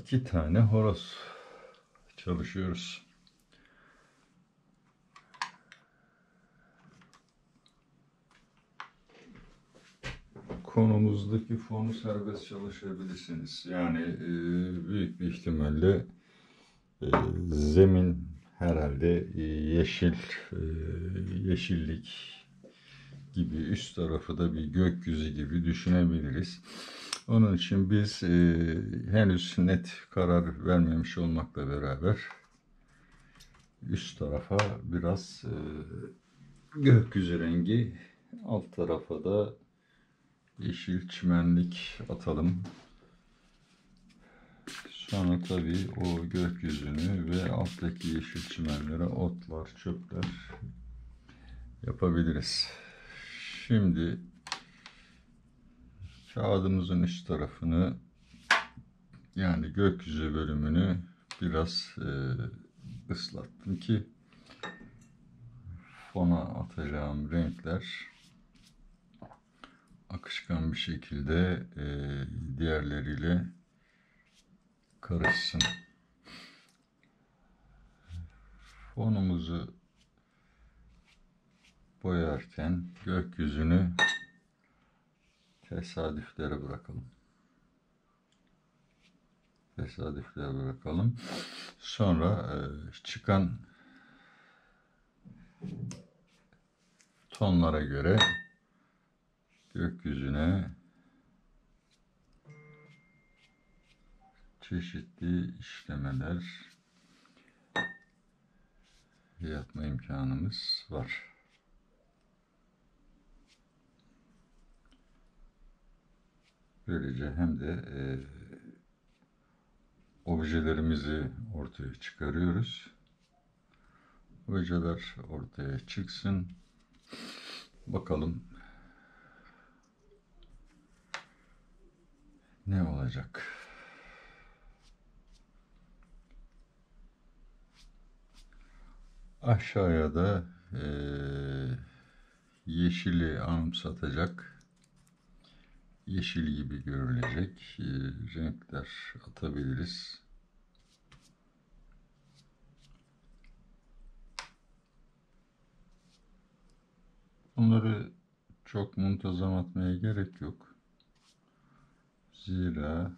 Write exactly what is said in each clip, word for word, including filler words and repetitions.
iki tane horoz çalışıyoruz. Konumuzdaki fonu serbest çalışabilirsiniz. Yani e, büyük bir ihtimalle e, zemin herhalde e, yeşil e, yeşillik gibi, üst tarafı da bir gökyüzü gibi düşünebiliriz. Onun için biz e, henüz net karar vermemiş olmakla beraber üst tarafa biraz e, gökyüzü rengi, alt tarafa da yeşil çimenlik atalım. Sonra tabii o gökyüzünü ve alttaki yeşil çimenlere otlar, çöpler yapabiliriz. Şimdi kağıdımızın üst tarafını, yani gökyüzü bölümünü biraz e, ıslattım ki fona atacağım renkler akışkan bir şekilde e, diğerleriyle karışsın. Fonumuzu boyarken gökyüzünü tesadüflere bırakalım. Tesadüflere bırakalım. Sonra e, çıkan tonlara göre gökyüzüne çeşitli işlemeler yapma imkanımız var. Böylece hem de e, objelerimizi ortaya çıkarıyoruz. Objeler ortaya çıksın. Bakalım ne olacak? Aşağıya da e, yeşili anımsatacak, yeşil gibi görülecek e, renkler atabiliriz. Bunları çok muntazam atmaya gerek yok. Zira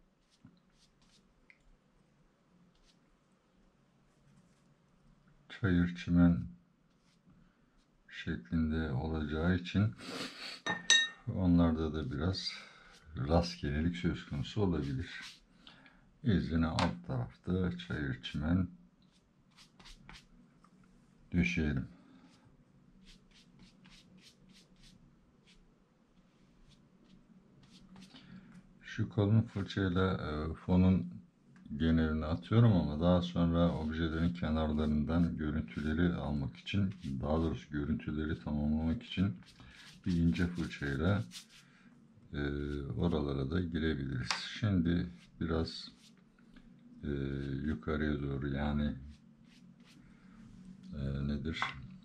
çayır çimen şeklinde olacağı için onlarda da biraz rastgelelik söz konusu olabilir. İzine alt tarafta çayır çimen döşeyelim. Şu kalın fırçayla e, fonun genelini atıyorum ama daha sonra objelerin kenarlarından görüntüleri almak için, daha doğrusu görüntüleri tamamlamak için bir ince fırçayla e, oralara da girebiliriz. Şimdi biraz e, yukarıya doğru, yani e, nedir?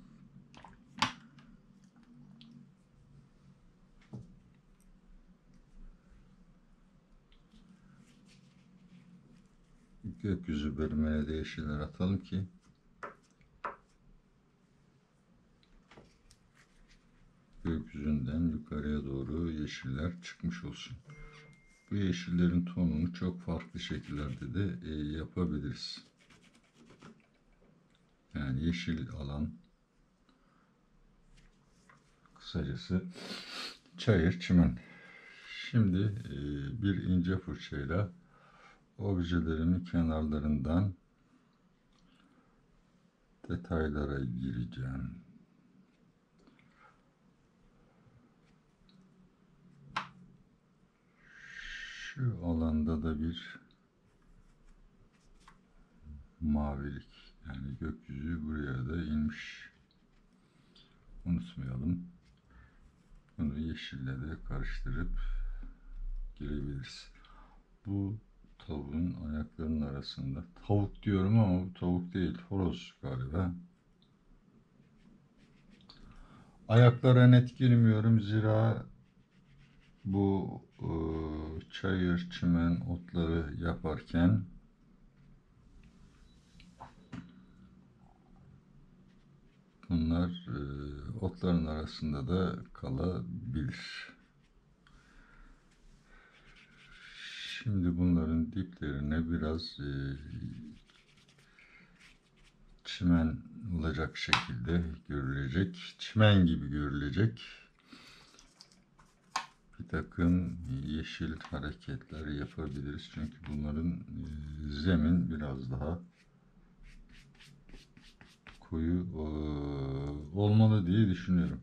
Gökyüzü bölümüne de yeşiller atalım ki gökyüzünden yukarıya doğru yeşiller çıkmış olsun. Bu yeşillerin tonunu çok farklı şekillerde de e, yapabiliriz. Yani yeşil alan, kısacası çayır çimen. Şimdi e, bir ince fırçayla objelerimin kenarlarından detaylara gireceğim. Şu alanda da bir mavilik, yani gökyüzü buraya da inmiş. Unutmayalım. Bunu yeşille de karıştırıp girebiliriz. Bu tavuğun ayaklarının arasında. Tavuk diyorum ama bu tavuk değil, horoz galiba. Ayaklara net girmiyorum zira bu e, çayır, çimen, otları yaparken bunlar e, otların arasında da kalabilir. Şimdi bunların diplerine biraz e, çimen olacak şekilde görülecek, çimen gibi görülecek bir takım yeşil hareketler yapabiliriz. Çünkü bunların e, zemin biraz daha koyu e, olmalı diye düşünüyorum.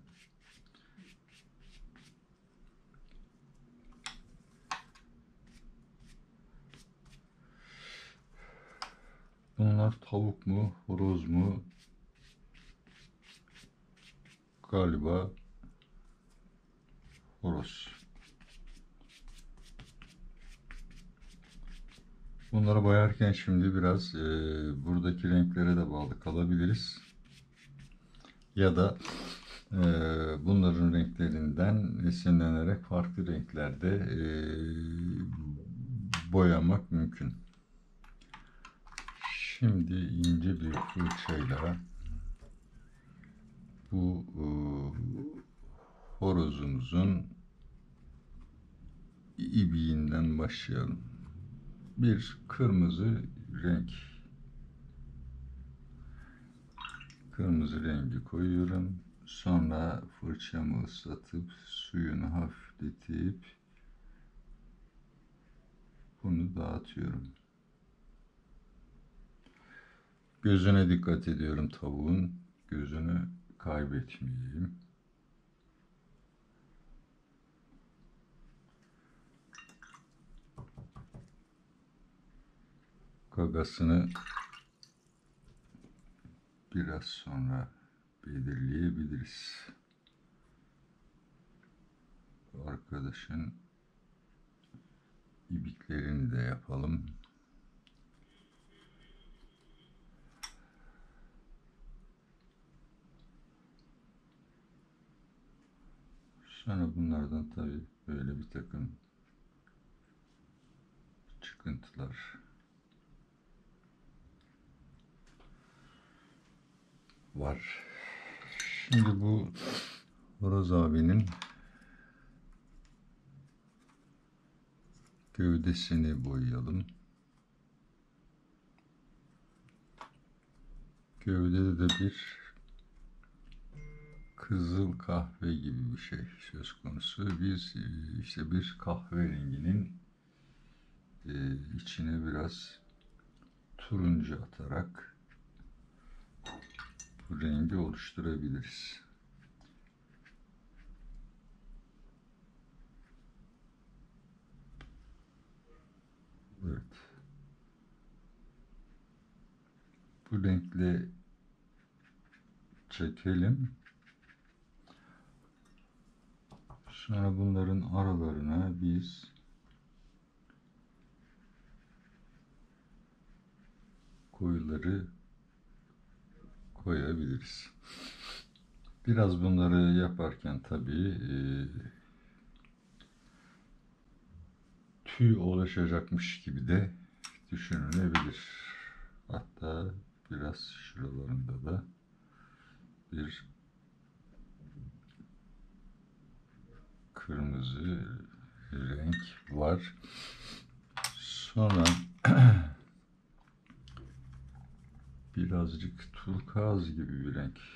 Bunlar tavuk mu, horoz mu? Galiba horoz. Bunları boyarken şimdi biraz e, buradaki renklere de bağlı kalabiliriz. Ya da e, bunların renklerinden esinlenerek farklı renklerde e, boyamak mümkün. Şimdi ince bir fırçayla bu e, horozumuzun ibiğinden başlayalım. Bir kırmızı renk. Kırmızı rengi koyuyorum. Sonra fırçamı ıslatıp suyunu hafifletip bunu dağıtıyorum. Gözüne dikkat ediyorum tavuğun. Gözünü kaybetmeyeyim. Gagasını biraz sonra belirleyebiliriz. Arkadaşın ibiklerini de yapalım. Sonra bunlardan tabii böyle bir takım çıkıntılar var. Şimdi bu horoz abinin gövdesini boyayalım. Gövdede de bir kızıl kahve gibi bir şey söz konusu. Biz işte bir kahverenginin içine biraz turuncu atarak bu rengi oluşturabiliriz. Evet. Bu renkle çekelim. Sonra bunların aralarına biz koyuları koyabiliriz. Biraz bunları yaparken tabii e, tüy oluşacakmış gibi de düşünülebilir. Hatta biraz şuralarında da bir kırmızı renk var. Sonra birazcık turkuaz gibi bir renk.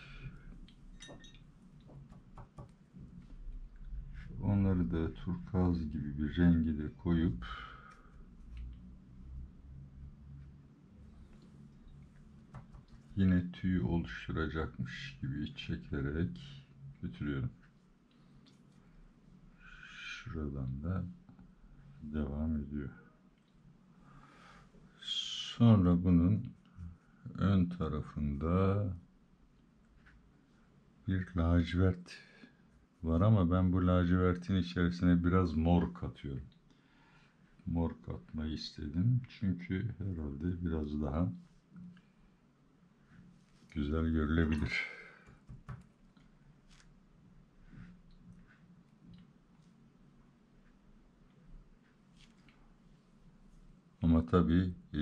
Onları da turkuaz gibi bir rengi de koyup yine tüy oluşturacakmış gibi çekerek götürüyorum. Şuradan da devam ediyor. Sonra bunun ön tarafında bir lacivert var ama ben bu lacivertin içerisine biraz mor katıyorum. Mor katmayı istedim çünkü herhalde biraz daha güzel görülebilir. Ama tabii e,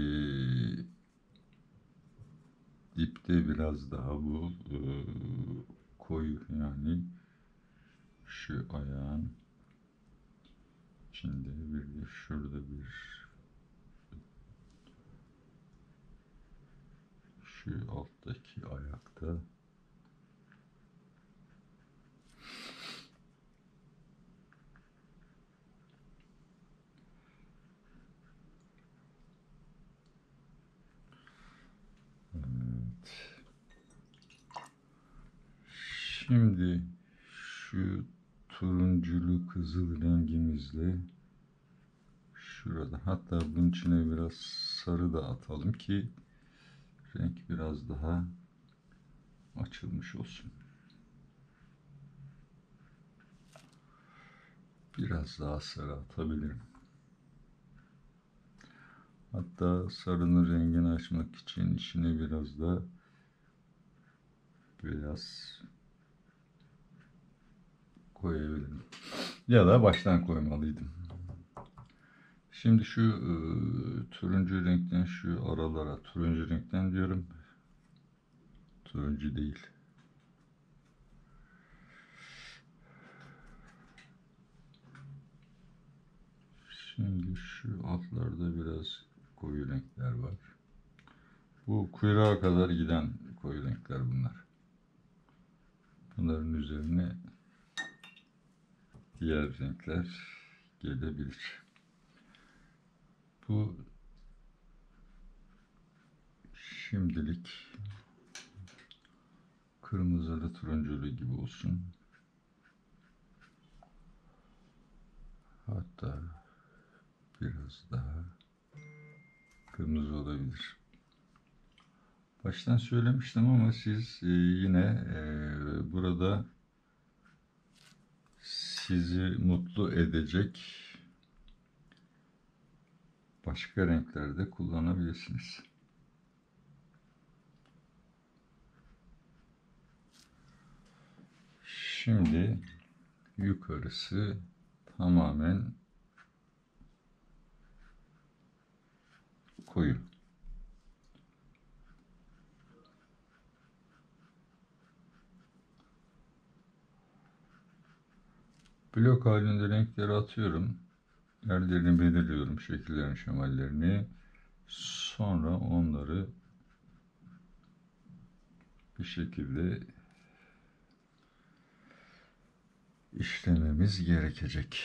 dipte biraz daha bu e, koyu, yani şu ayağın içinde bir de şurada bir, şu alttaki ayakta şimdi şu turunculu kızıl rengimizle şurada, hatta bunun içine biraz sarı da atalım ki renk biraz daha açılmış olsun. Biraz daha sarı atabilirim. Hatta sarının rengini açmak için içine biraz da beyaz koyabilirim. Ya da baştan koymalıydım. Şimdi şu e, turuncu renkten şu aralara, turuncu renkten diyorum. Turuncu değil. Şimdi şu altlarda biraz koyu renkler var. Bu kuyruğa kadar giden koyu renkler bunlar. Bunların üzerine diğer renkler gelebilir. Bu şimdilik kırmızılı turunculu gibi olsun. Hatta biraz daha kırmızı olabilir. Baştan söylemiştim ama siz e, yine e, burada sizi mutlu edecek başka renklerde kullanabilirsiniz. Şimdi yukarısı tamamen koyu. Blok halinde renkleri atıyorum. Yerlerini belirliyorum, şekillerini, şemallerini. Sonra onları bir şekilde işlememiz gerekecek.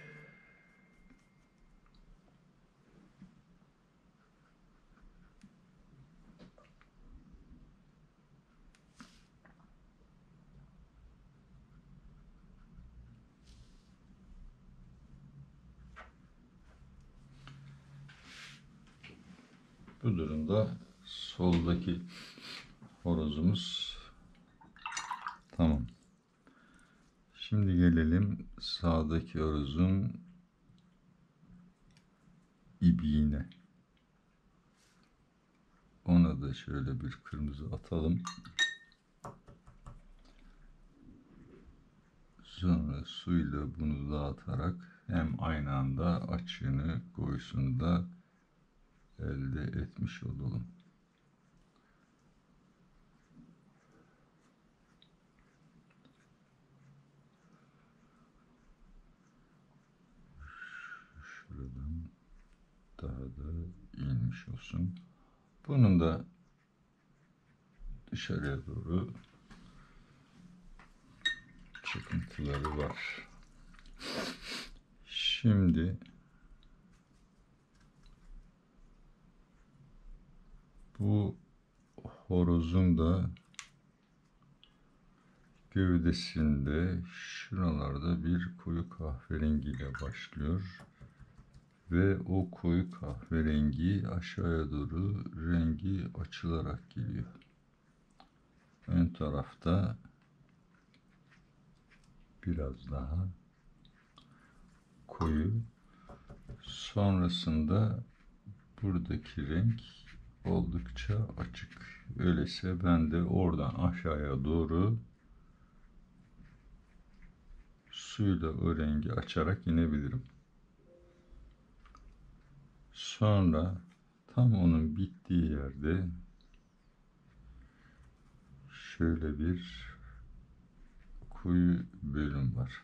Bu durumda soldaki horozumuz tamam. Şimdi gelelim sağdaki horozun ibiğine. Ona da şöyle bir kırmızı atalım. Sonra suyla bunu dağıtarak hem aynı anda açığını, koyusunu da elde etmiş olalım. Şuradan daha da inmiş olsun. Bunun da dışarıya doğru çıkıntıları var. Şimdi bu horozun da gövdesinde şuralarda bir koyu kahverengi ile başlıyor ve o koyu kahverengi aşağıya doğru rengi açılarak geliyor. Ön tarafta biraz daha koyu. Sonrasında buradaki renk oldukça açık. Öyleyse ben de oradan aşağıya doğru suyla o rengi açarak inebilirim. Sonra Tam onun bittiği yerde şöyle bir koyu bölüm var.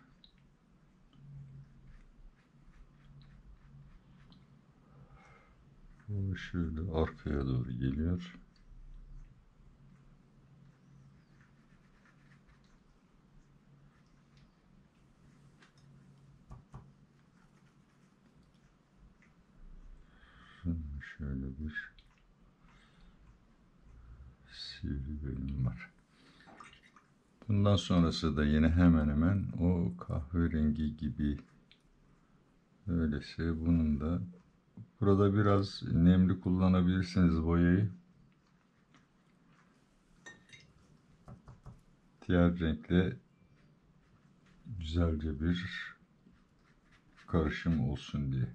O şöyle arkaya doğru geliyor. Şöyle bir sivri bölüm var. Bundan sonrası da yine hemen hemen o kahverengi gibi. Öyleyse bunun da burada biraz nemli kullanabilirsiniz boyayı. Diğer renkle güzelce bir karışım olsun diye.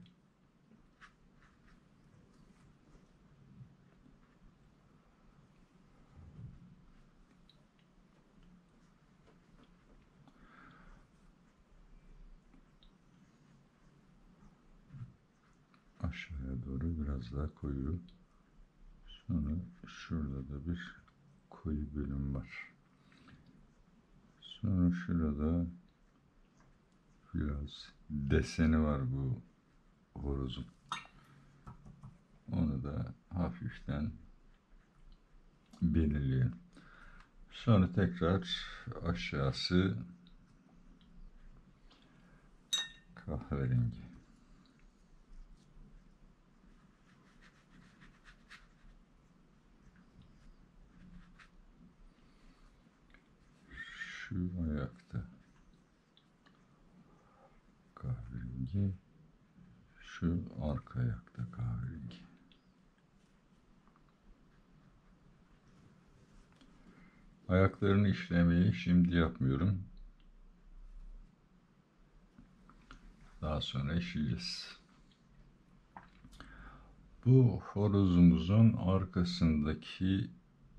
Aşağıya doğru biraz daha koyu. Sonra şurada da bir koyu bölüm var. Sonra şurada biraz deseni var bu horozun. Onu da hafiften belirleyelim. Sonra tekrar aşağısı kahverengi. Şu ayakta kahverengi, şu arka ayakta kahverengi. Ayaklarını işlemeyi şimdi yapmıyorum. Daha sonra işleyeceğiz. Bu horozumuzun arkasındaki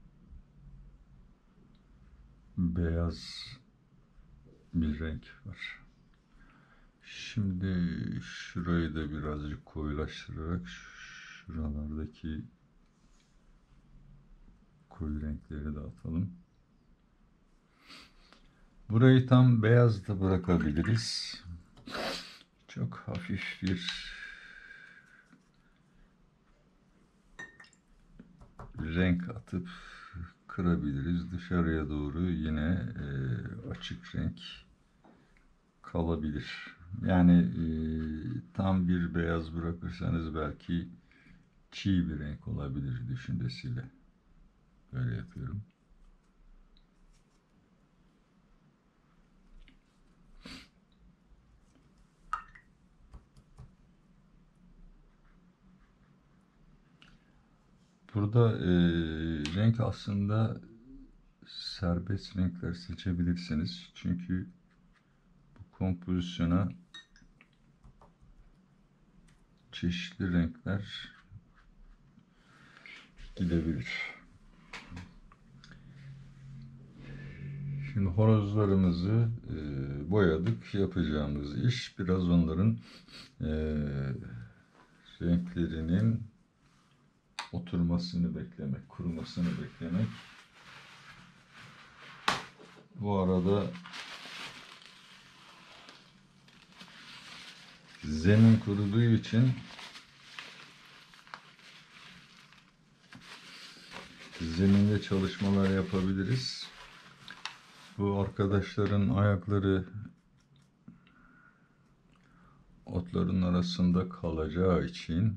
beyaz bir renk var. Şimdi şurayı da birazcık koyulaştırarak şuralardaki koyu renkleri de atalım. Burayı tam beyaz da bırakabiliriz. Çok hafif bir renk atıp kırabiliriz. Dışarıya doğru yine e, açık renk kalabilir. Yani e, tam bir beyaz bırakırsanız belki çiğ bir renk olabilir düşüncesiyle. Böyle yapıyorum. Burada e, renk aslında serbest renkler seçebilirsiniz. Çünkü bu kompozisyona çeşitli renkler gidebilir. Şimdi horozlarımızı e, boyadık. Yapacağımız iş biraz onların e, renklerinin oturmasını beklemek, kurumasını beklemek. Bu arada zemin kuruduğu için zeminde çalışmalar yapabiliriz. Bu arkadaşların ayakları otların arasında kalacağı için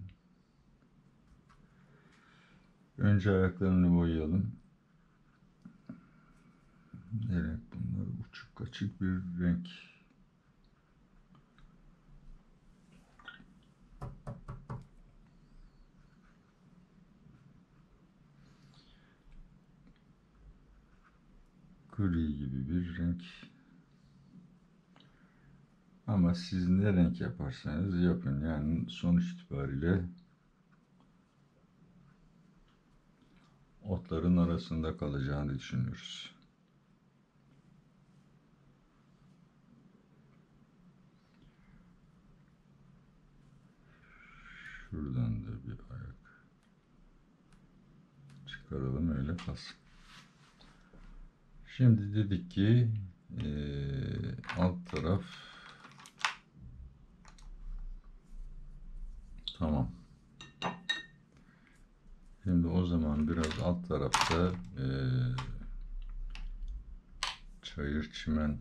önce ayaklarını boyayalım. Ne renk bunlar? Uçuk açık bir renk. Gri gibi bir renk. Ama siz ne renk yaparsanız yapın. Yani sonuç itibariyle otların arasında kalacağını düşünüyoruz. Şuradan da bir ayak. çıkaralım, öyle kalsın. Şimdi dedik ki ee, alt taraf tamam. Şimdi o zaman biraz alt tarafta ee, çayır çimen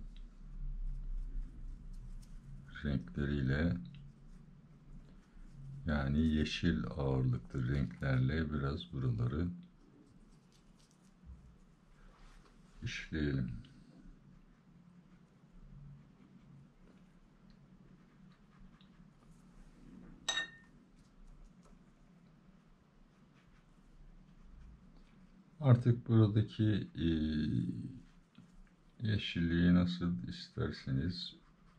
renkleriyle, yani yeşil ağırlıklı renklerle biraz buraları işleyelim. Artık buradaki e, yeşilliği nasıl isterseniz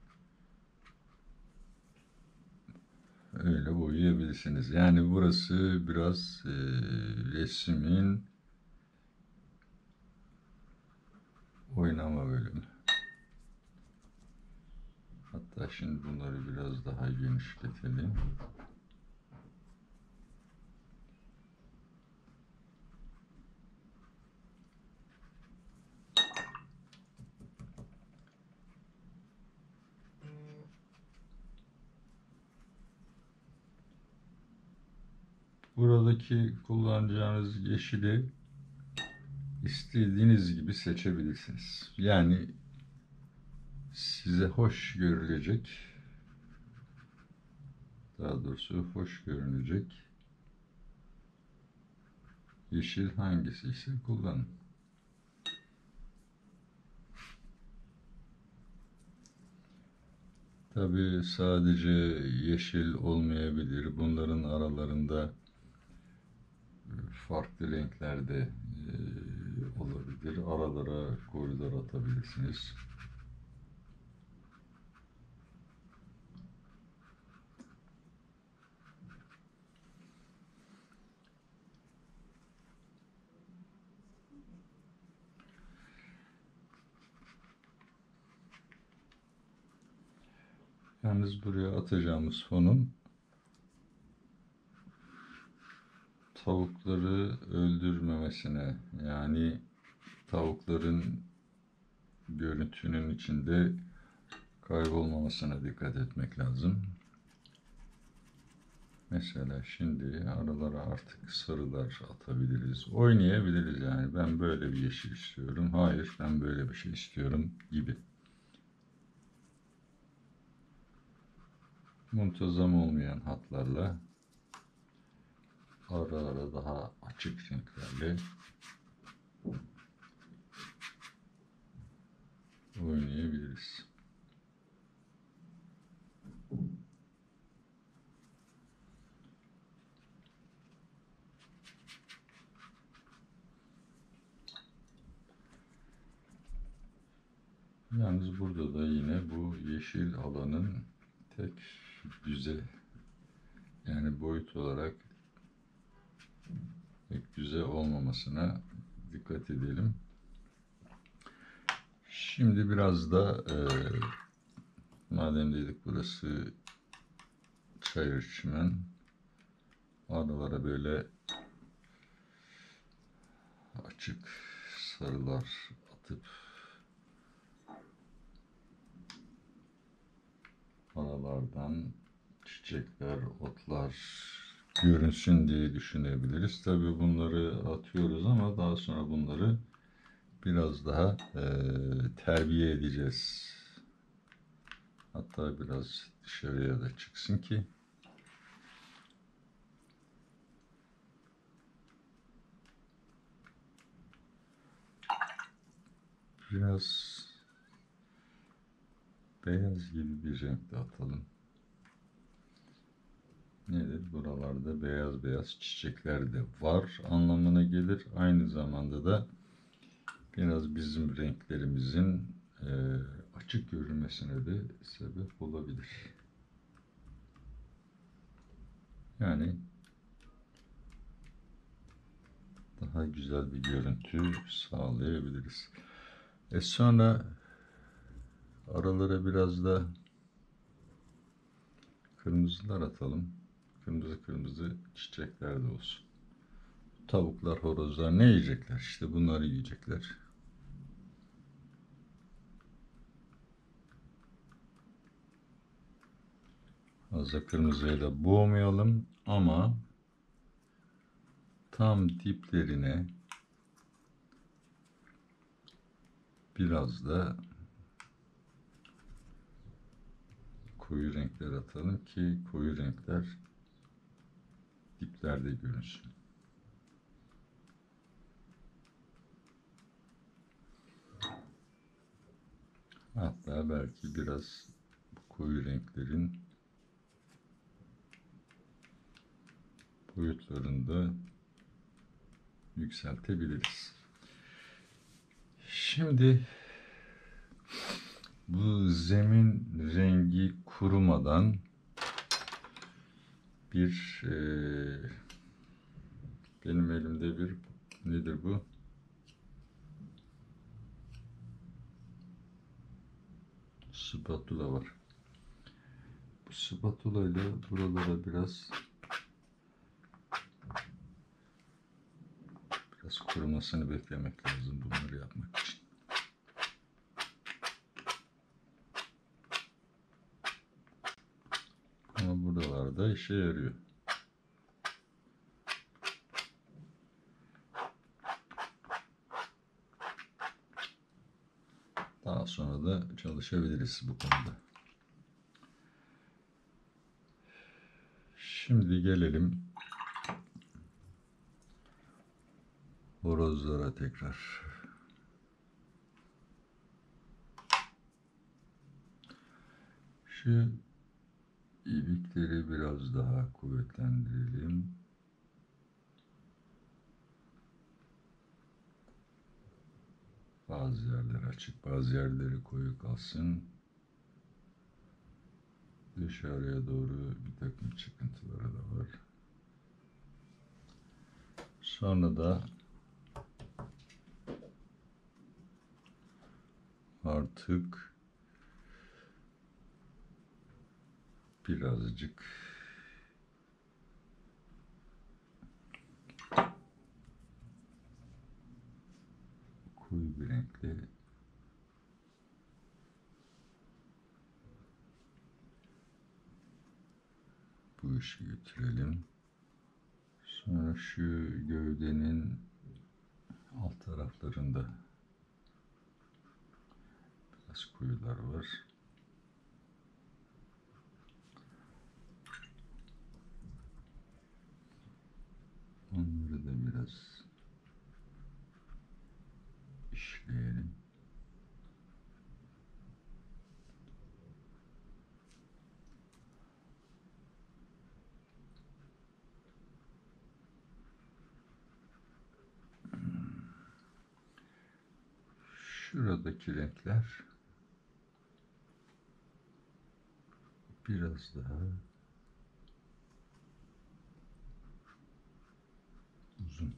öyle boyayabilirsiniz. Yani burası biraz e, resmin oynama bölümü. Hatta şimdi bunları biraz daha genişletelim. Buradaki kullanacağınız yeşili istediğiniz gibi seçebilirsiniz. Yani size hoş görülecek, daha doğrusu hoş görünecek yeşil hangisi ise kullanın. Tabii sadece yeşil olmayabilir. Bunların aralarında farklı renklerde e, olabilir. Aralara koyular atabilirsiniz. Yalnız buraya atacağımız fonun tavukları öldürmemesine, yani tavukların görüntünün içinde kaybolmamasına dikkat etmek lazım. Mesela şimdi aralara artık sarılar atabiliriz. Oynayabiliriz yani. Ben böyle bir yeşil istiyorum. Hayır, ben böyle bir şey istiyorum gibi. Muntazam olmayan hatlarla, ara ara daha açık renklerle oynayabiliriz. Yalnız burada da yine bu yeşil alanın tek düze, yani boyut olarak tek düze olmamasına dikkat edelim. Şimdi biraz da e, madem dedik burası çayır çimen, aralara böyle açık sarılar atıp aralardan çiçekler, otlar görünsün diye düşünebiliriz. Tabii bunları atıyoruz ama daha sonra bunları biraz daha e, terbiye edeceğiz. Hatta biraz dışarıya da çıksın ki biraz beyaz gibi bir renk de atalım. Nedir? Buralarda beyaz beyaz çiçekler de var anlamına gelir. Aynı zamanda da biraz bizim renklerimizin e, açık görünmesine de sebep olabilir. Yani daha güzel bir görüntü sağlayabiliriz. E sonra aralara biraz da kırmızılar atalım. Kırmızı kırmızı çiçekler de olsun. tavuklar, horozlar ne yiyecekler? İşte bunları yiyecekler. Fazla kırmızıya da boğmayalım ama tam diplerine biraz da koyu renkler atalım ki koyu renkler diplerde görünsün. Hatta belki biraz koyu renklerin boyutlarını da yükseltebiliriz. Şimdi bu zemin rengi kurumadan bir e, benim elimde bir nedir bu? Spatula var. Bu spatula ile buralara biraz biraz kurumasını beklemek lazım bunları yapmak için. Ama buralarda işe yarıyor. Daha sonra da çalışabiliriz bu konuda. Şimdi gelelim horozlara tekrar. Şu ilikleri biraz daha kuvvetlendirelim. Bazı yerler açık, bazı yerleri koyu kalsın. Dışarıya doğru bir takım çıkıntıları da var. Sonra da artık birazcık koyu bir renkle bu işi götürelim. Sonra şu gövdenin alt taraflarında biraz koyular var. Onları da biraz işleyelim. Şuradaki renkler biraz daha uzun.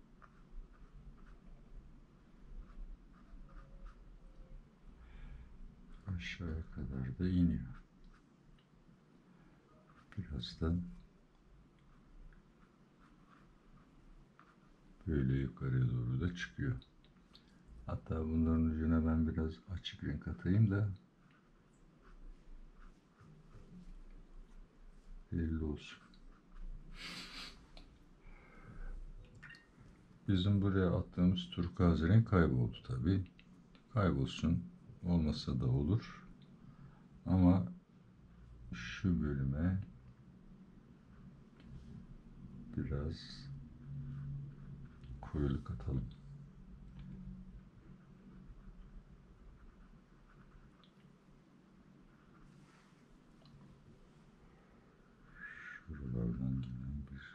Aşağıya kadar da iniyor. Biraz da böyle yukarıya doğru da çıkıyor. Hatta bunların ucuna ben biraz açık renk atayım da belli olsun. Bizim buraya attığımız turkuaz renk kayboldu tabi. Kaybolsun. Olmasa da olur. Ama şu bölüme biraz koyuluk atalım. Şuralardan gelen bir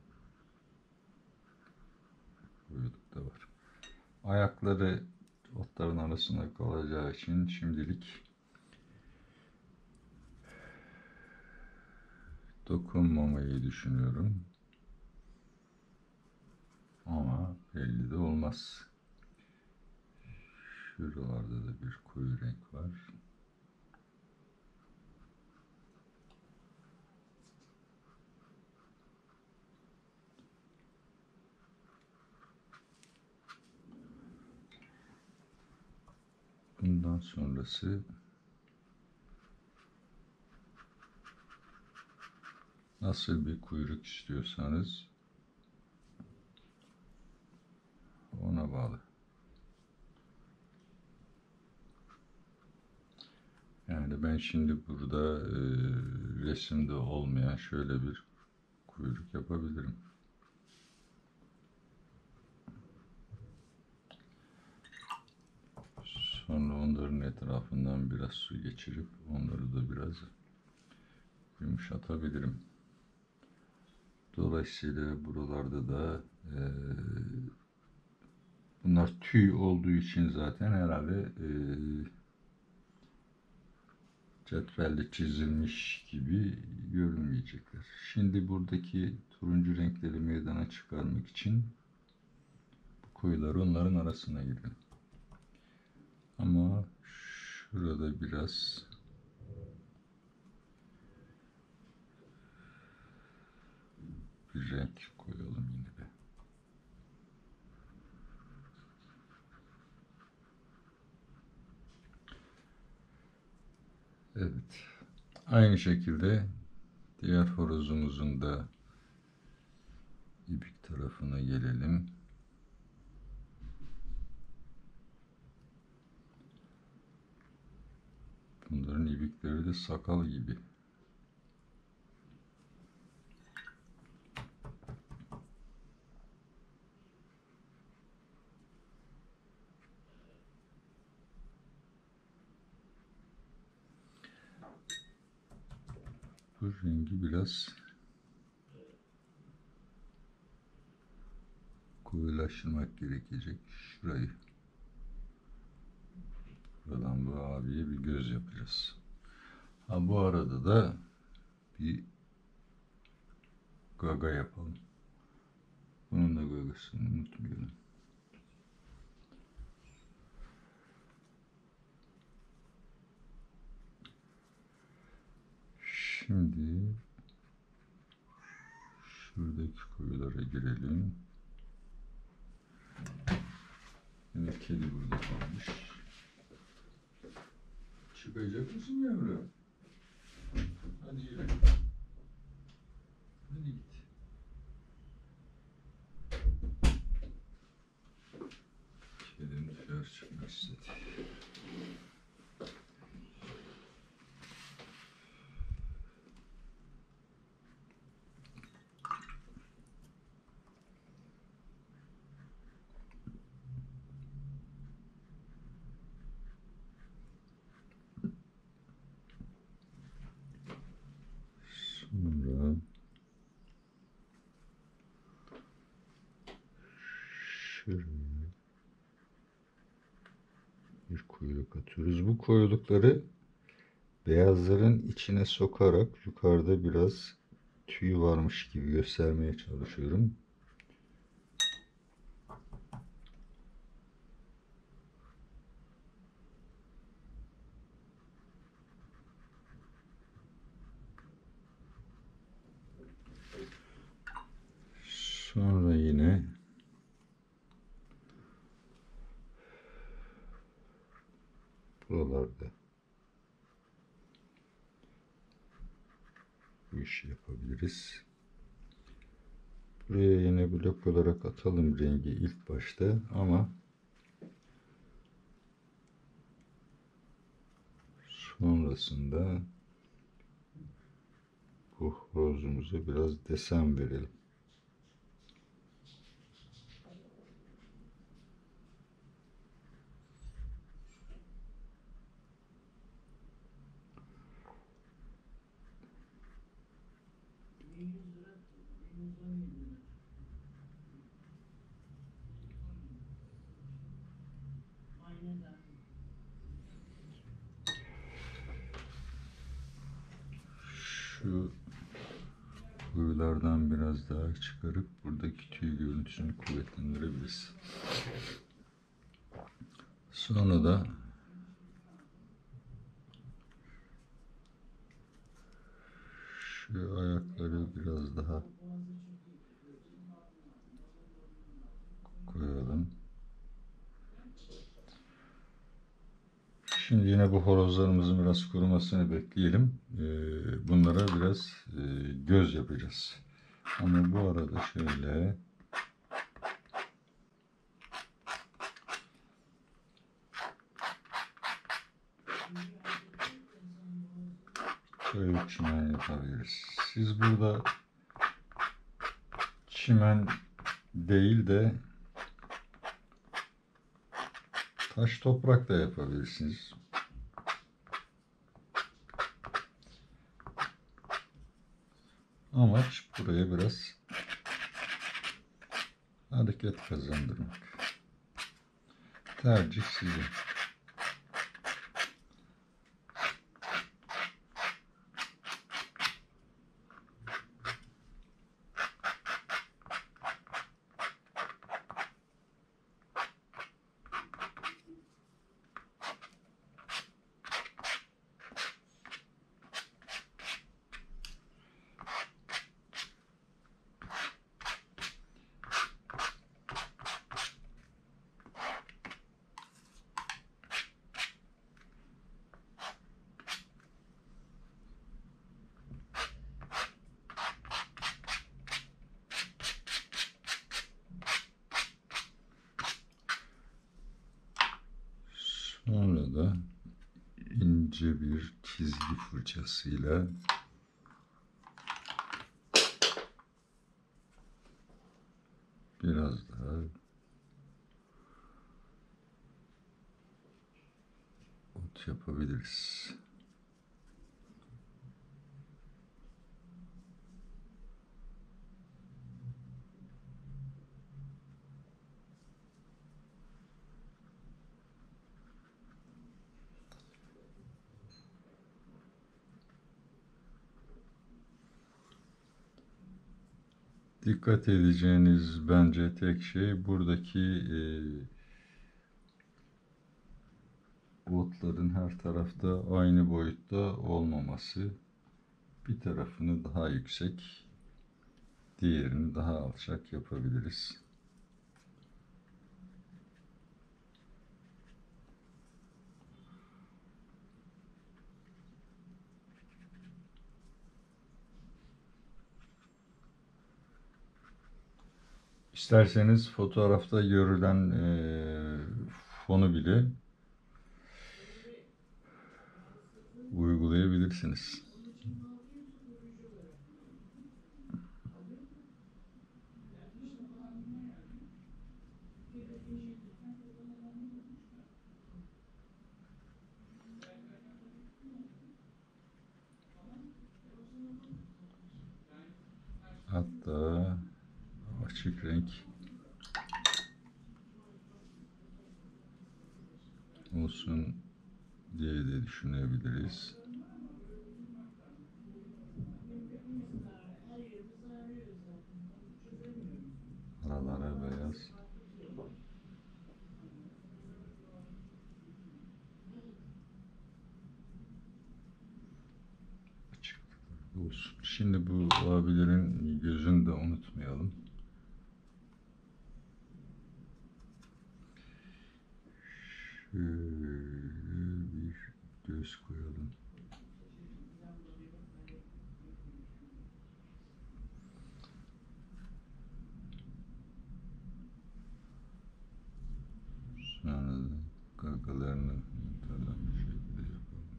koyuluk da var. Ayakları otların arasında kalacağı için şimdilik dokunmamayı düşünüyorum. Ama belli de olmaz. Şuralarda da bir koyu renk var. Bundan sonrası nasıl bir kuyruk istiyorsanız ona bağlı. Yani ben şimdi burada e, resimde olmayan şöyle bir kuyruk yapabilirim. Sonra onların etrafından biraz su geçirip onları da biraz yumuşatabilirim. Dolayısıyla buralarda da e, bunlar tüy olduğu için zaten herhalde e, cetvelle çizilmiş gibi görünmeyecekler. Şimdi buradaki turuncu renkleri meydana çıkarmak için bu koyuları onların arasına girelim. Ama şurada biraz bir renk koyalım yine de. Evet. Aynı şekilde diğer horozumuzun da ibik tarafına gelelim. Bunların ibikleri de sakal gibi. Bu rengi biraz koyulaştırmak gerekecek. Şurayı. Buradan bu abiye bir göz yapacağız. Ha, bu arada da bir gaga yapalım. Bunun da gagasını unutmayalım. Şimdi şuradaki koyulara girelim. Yine kedi burada kalmış. Çıkacak mısın yavrum? Hadi yürü. Hadi git. Kedim dışarı çıkmak istedi. Sonra şuraya bir kuyruk atıyoruz. Bu kuyrukları beyazların içine sokarak yukarıda biraz tüy varmış gibi göstermeye çalışıyorum. Sonra yine buralarda bu işi yapabiliriz. Buraya yine blok olarak atalım rengi ilk başta ama sonrasında bu horozumuza biraz desen verelim. Şu kuyulardan biraz daha çıkarıp buradaki tüy görüntüsünü kuvvetlendirebiliriz. Sonra da şu ayakları biraz daha koyalım. Şimdi yine bu horozlarımızın biraz kurumasını bekleyelim. Ee, bunlara biraz e, göz yapacağız. Ama bu arada şöyle şöyle çimen yapabiliriz. Siz burada çimen değil de taş toprak da yapabilirsiniz. Amaç buraya biraz hareket kazandırmak. Tercih sizin. Sonra da ince bir çizgi fırçasıyla biraz daha ot yapabiliriz. Dikkat edeceğiniz bence tek şey buradaki e, otların her tarafta aynı boyutta olmaması. Bir tarafını daha yüksek, diğerini daha alçak yapabiliriz. İsterseniz fotoğrafta görülen e, fonu bile uygulayabilirsiniz. Hatta açık renk olsun diye de düşünebiliriz. Aralara beyaz. Açıklıklar olsun. Şimdi bu abilerin gözünü de unutmayalım. Şöyle bir göz koyalım. Sonra da gagalarını ortadan bir şekilde yapalım.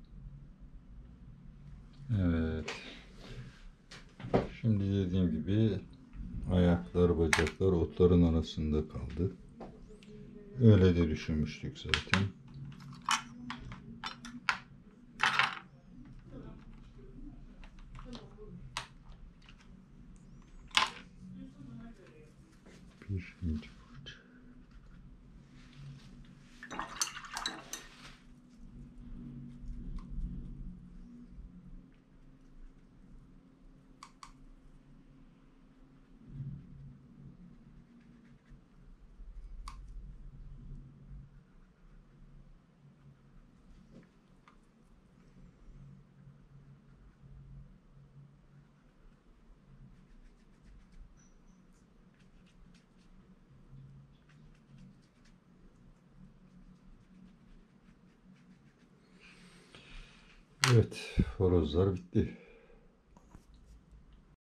Evet. Şimdi dediğim gibi ayaklar, bacaklar otların arasında kaldı. Öyle de düşünmüştük zaten. Bir ince fırça. Evet, horozlar bitti.